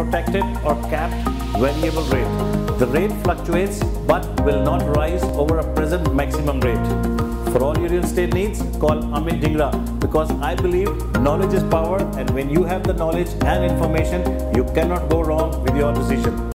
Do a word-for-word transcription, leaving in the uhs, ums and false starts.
protected or capped variable rate. The rate fluctuates but will not rise over a present maximum rate. For all your real estate needs, call Amit Dhingra, because I believe knowledge is power, and when you have the knowledge and information, you cannot go wrong with your decision.